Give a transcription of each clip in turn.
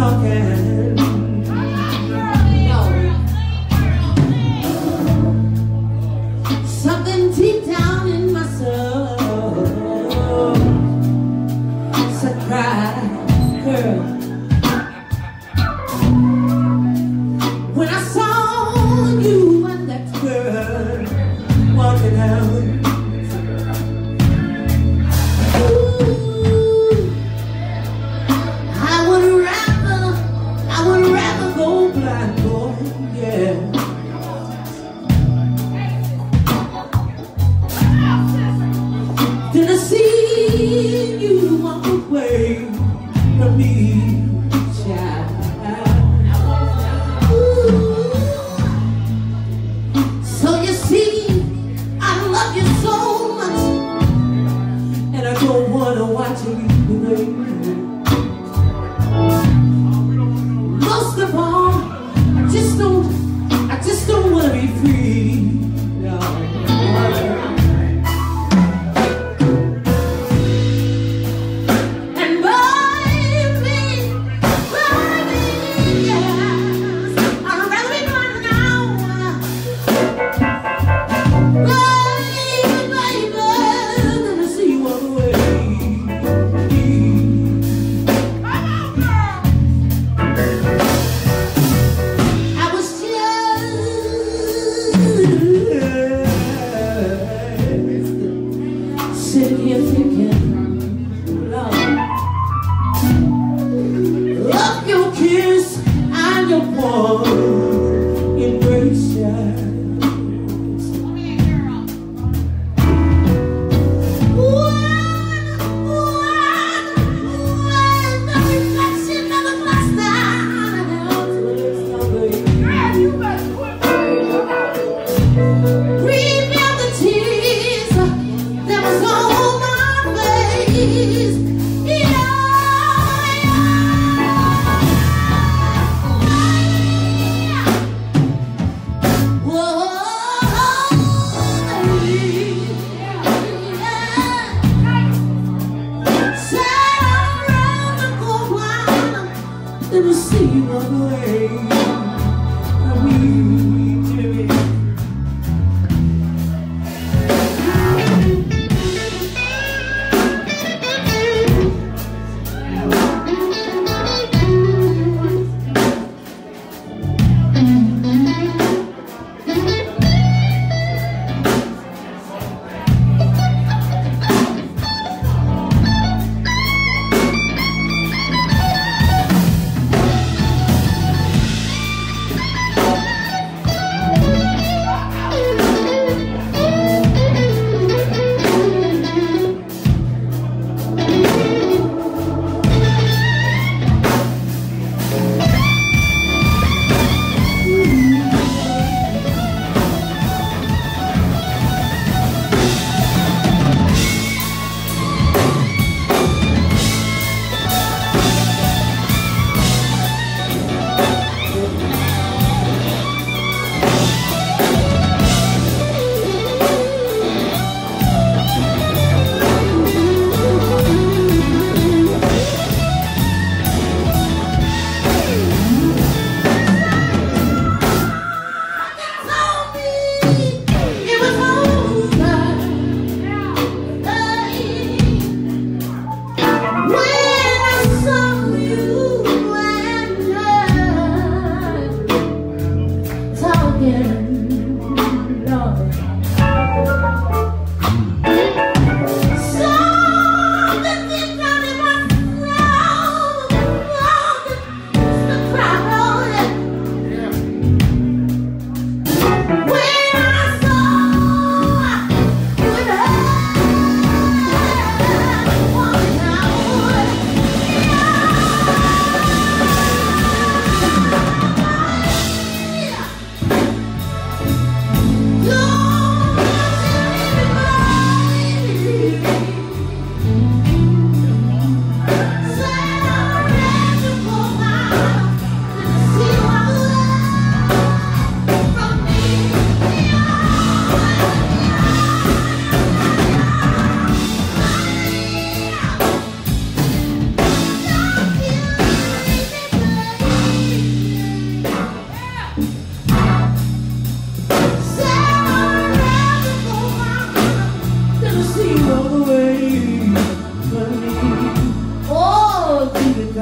talking. Something deep down in my soul said, cry, girl. When I saw you and that girl walking out, I would rather go blind, boy, yeah. Then I see you walk away from me, child. Ooh. So you see, I love you so much, and I don't wanna watch you leave away. Most of all, I just don't wanna be free. No. Sitting here thinking, Lord, of your kiss and your warm embrace. To see you walk away from me, Jimmy.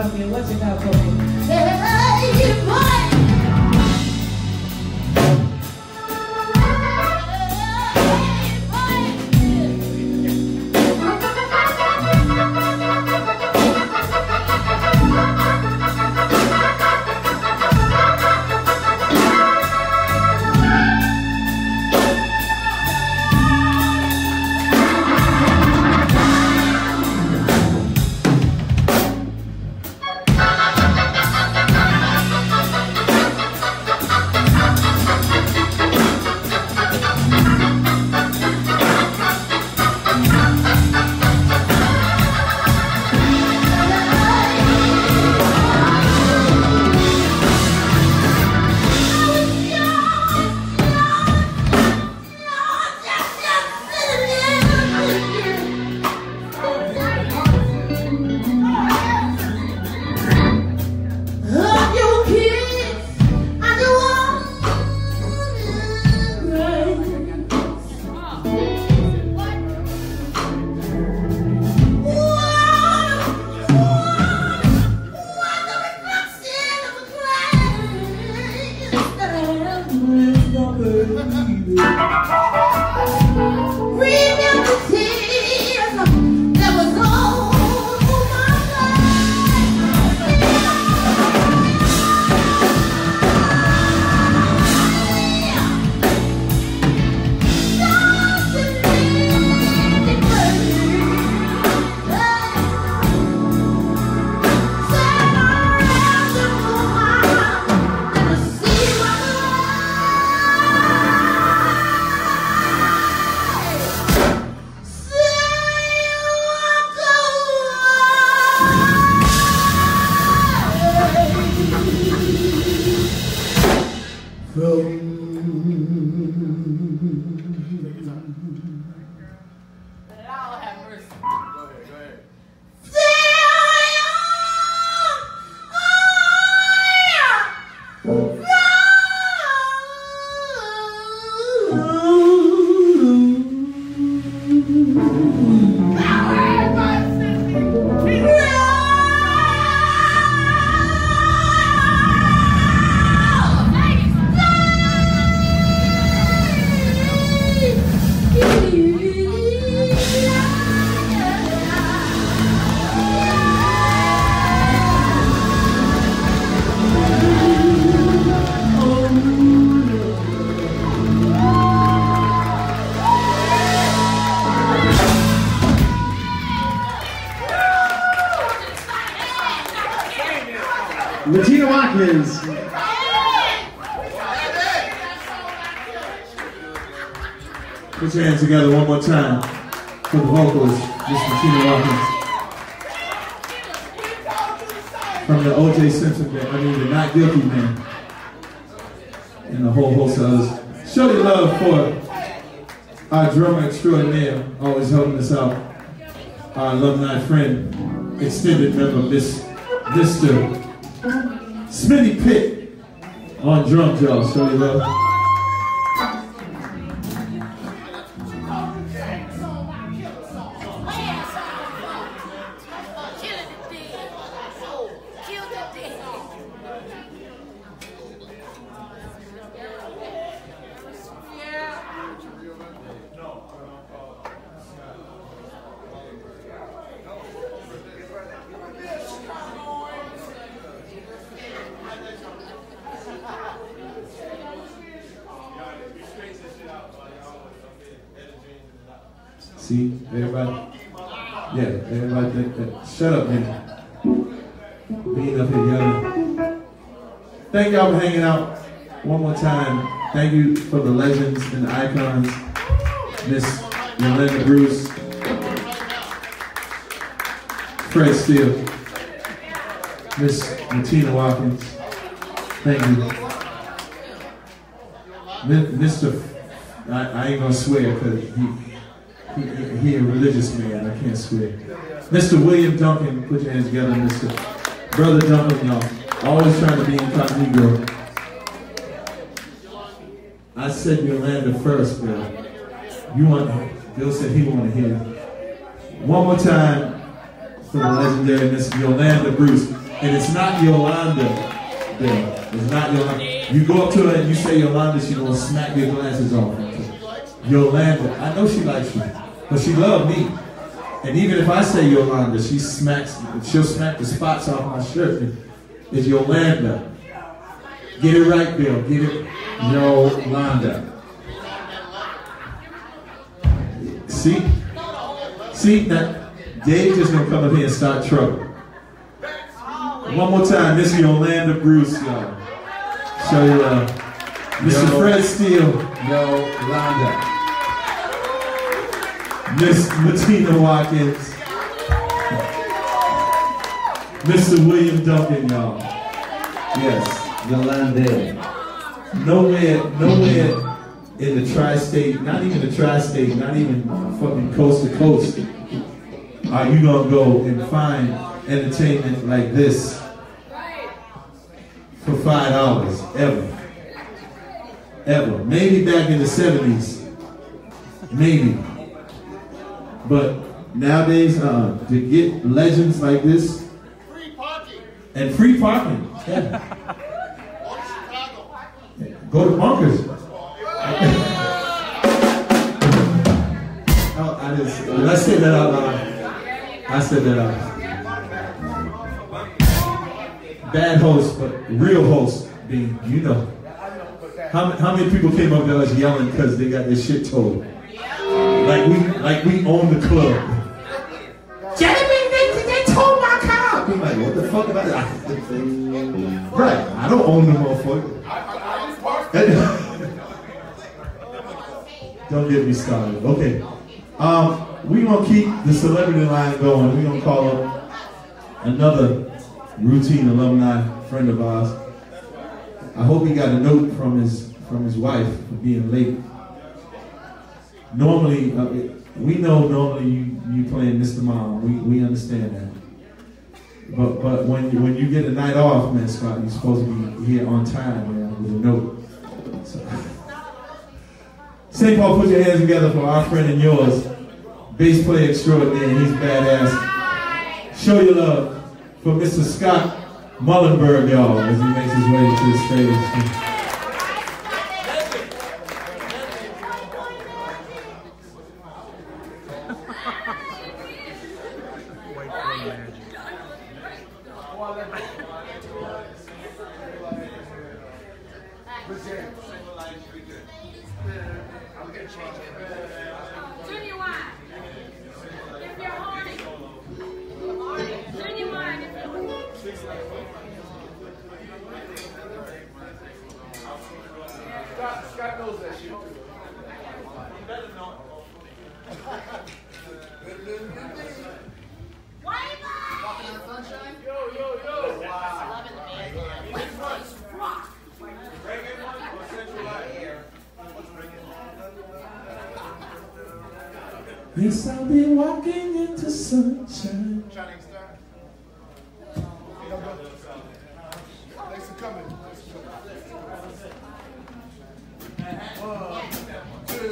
come in. What you got for me? Hey, boy! Latina Watkins. Put your hands together one more time for the vocals, Miss Latina Watkins. From the O.J. Simpson band, the Not Guilty Man. And a whole host of others. Show your love for our drummer extraordinaire, always helping us out. Our alumni friend, extended member, Mr. Smitty Pitt on drums, y'all. Show your love. See, everybody, yeah, everybody, shut up, man. Being up here yelling. Thank y'all for hanging out one more time. Thank you for the legends and the icons. Miss Yolanda Bruce, Fred Steele, Miss Latina Watkins. Thank you. Mr. I ain't gonna swear because he a religious man, I can't swear. Mr. William Duncan, put your hands together, Mr. Brother Duncan, y'all. Always trying to be incognito. I said Yolanda first, Bill. Bill said he wanted to hear it. One more time for the legendary Miss Yolanda Bruce. And it's not Yolanda, Bill. It's not Yolanda. You go up to her and you say Yolanda, she's gonna smack your glasses off. Yolanda, I know she likes you, but she loves me. And even if I say Yolanda, she'll smack the spots off my shirt. It's Yolanda. Get it right, Bill. Get it, Yolanda. See, that Dave just gonna come up here and start trouble. One more time, this is Yolanda Bruce, y'all. Show you love. Mr. Fred Steele. Yolanda. Miss Latina Watkins. Mr. William Duncan, y'all. Yes, Yolanda. Nowhere in the tri-state, not even the tri-state, not even fucking coast to coast, are you gonna go and find entertainment like this for $5 ever. Maybe back in the 70s, maybe. But nowadays, to get legends like this, and free parking, yeah. Go to Bunkers. I said that out loud. I said that out loud. Bad host, but real host being, How many people came up to us yelling because they got their shit told? Like we own the club. Jeremy, they told my car. I'm like, what the fuck about that? Right, I don't own the motherfucker. Don't get me started. Okay. We gonna keep the celebrity line going. We gonna call up another routine alumni friend of ours. I hope he got a note from his wife for being late. Normally, we know you playing Mr. Mom. We understand that. But when you get a night off, man, Scott, you're supposed to be here on time, man, with a note. So. St. Paul, put your hands together for our friend and yours, bass player extraordinaire. He's badass. Show your love for Mr. Scott Mullenberg, y'all, as he makes his way to the stage. Scott knows that shit. Walking on sunshine? Yo. Wow. Reggae or Central Life? Yes, I'll be walking into sunshine. Shining star. Thanks for coming. One, two.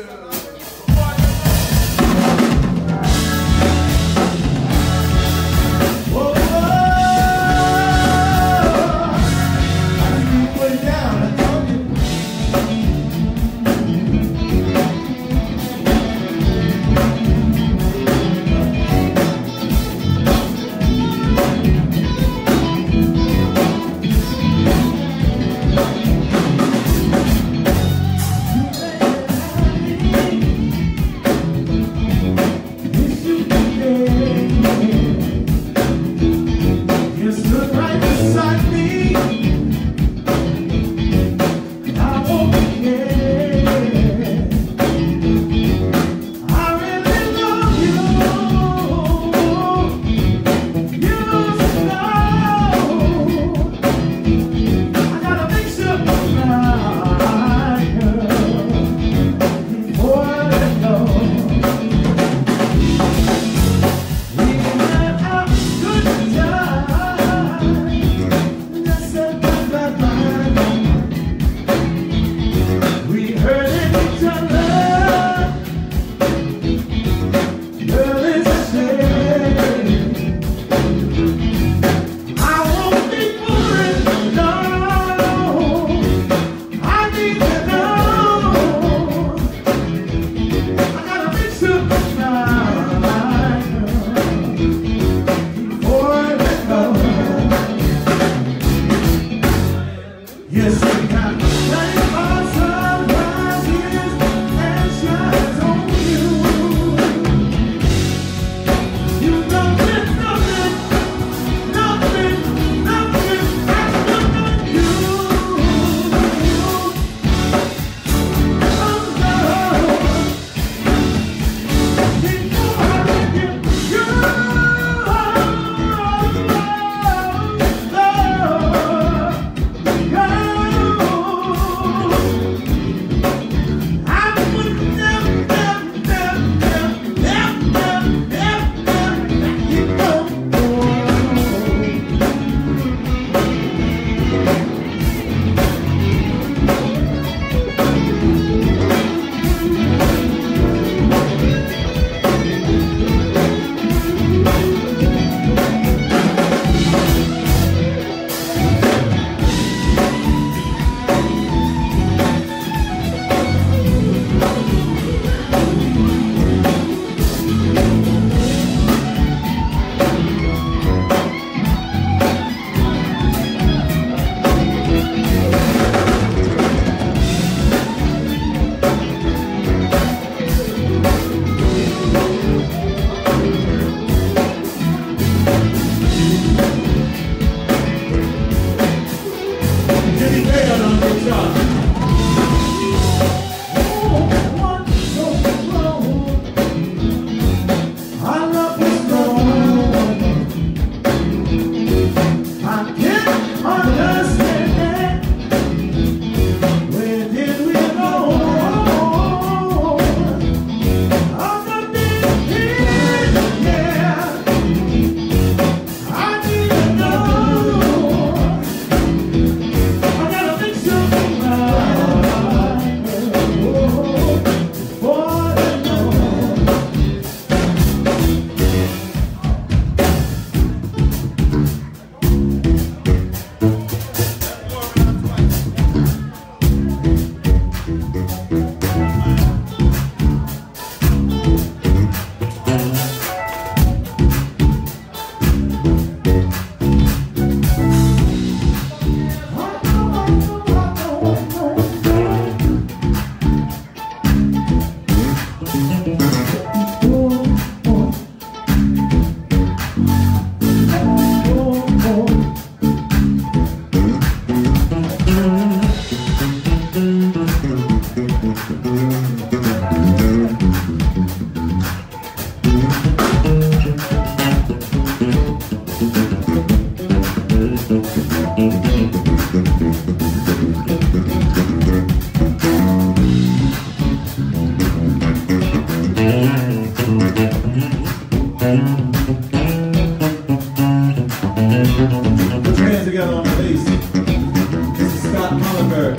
Put your hands together on the bass. This is Scott Mullenberg.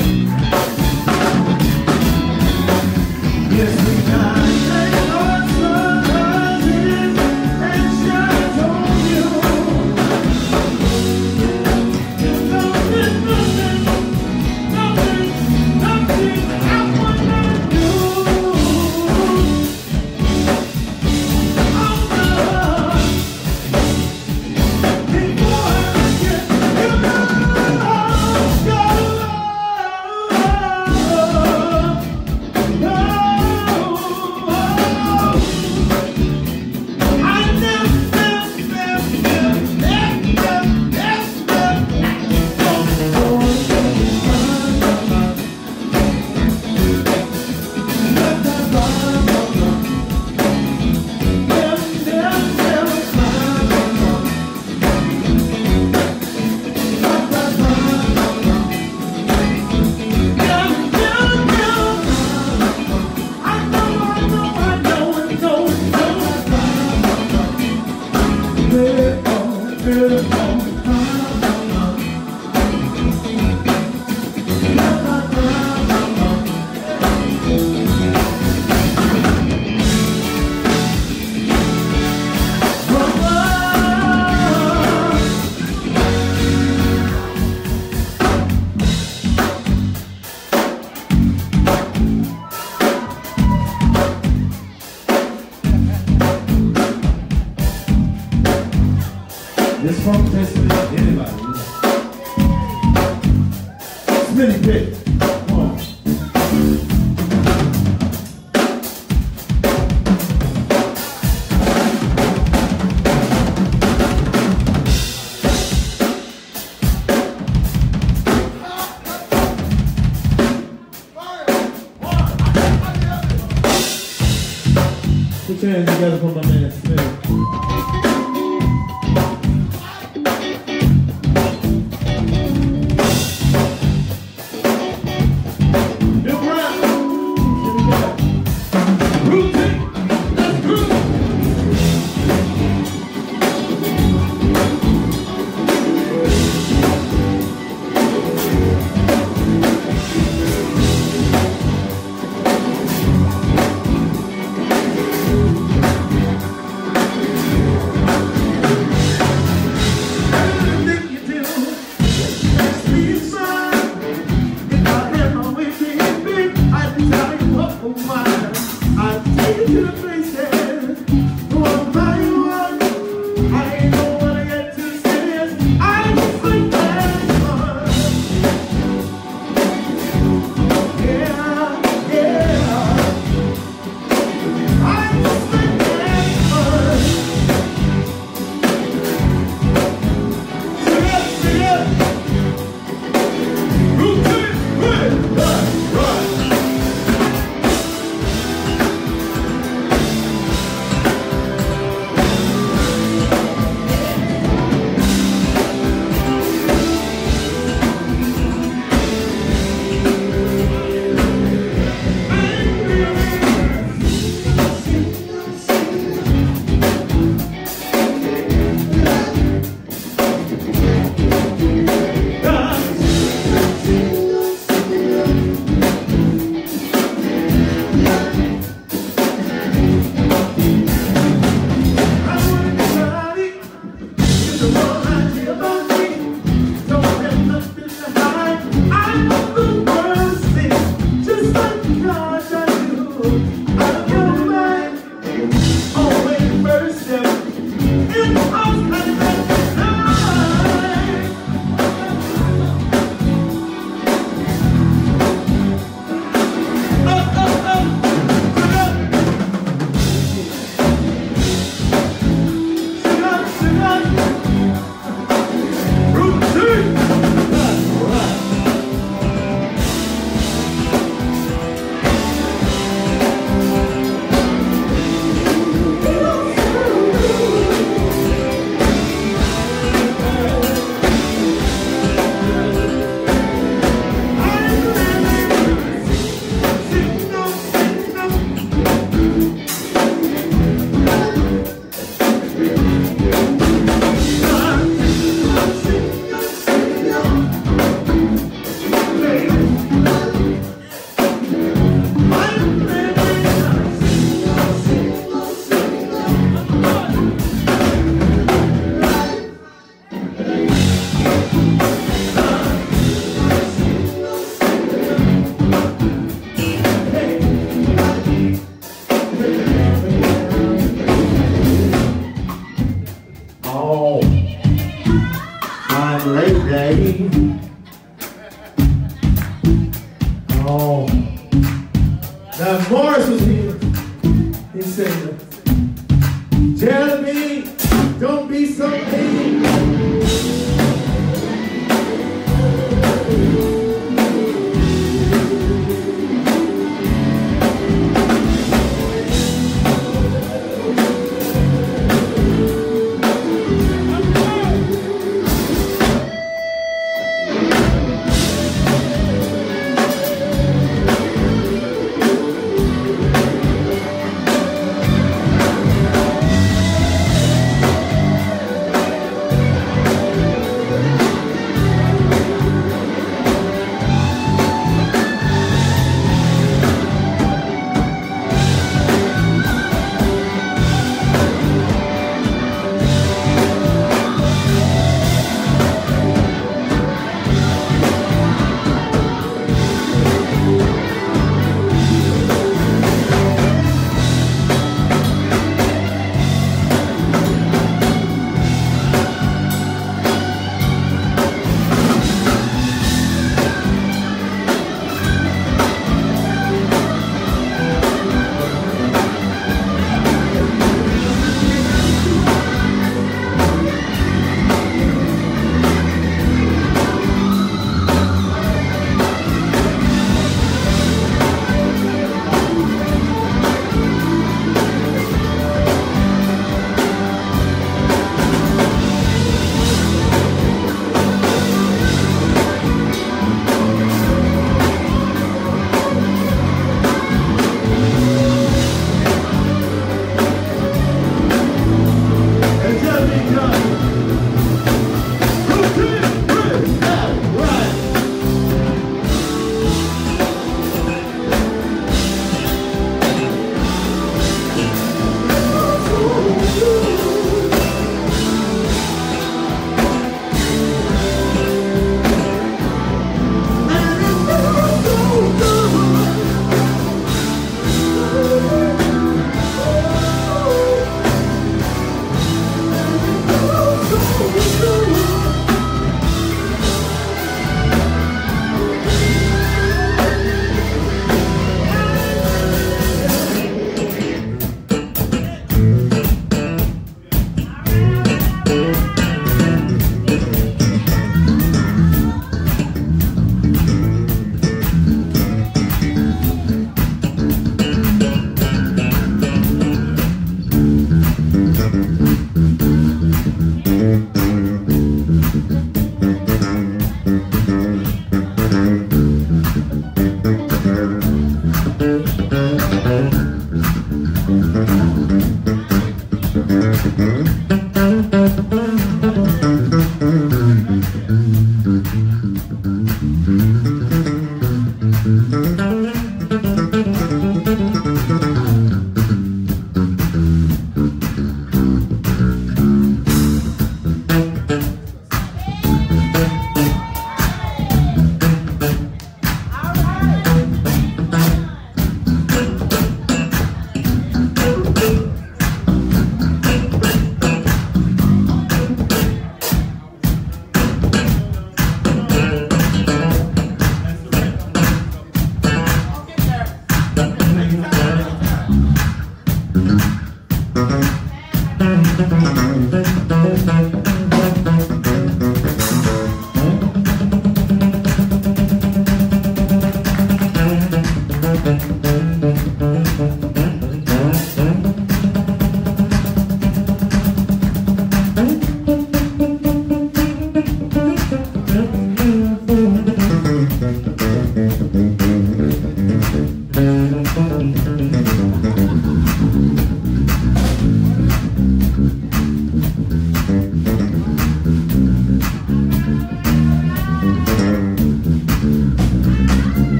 Yes, we got and shines on you. Nothing I wanna do. This funk tastes like anybody. Smitty Pick. Come on. Put your hands together for my man Smitty. I'm late. Oh. Now Morris was here. He said, tell me, don't be so mean.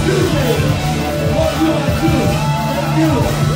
Tuesday. What you want to do?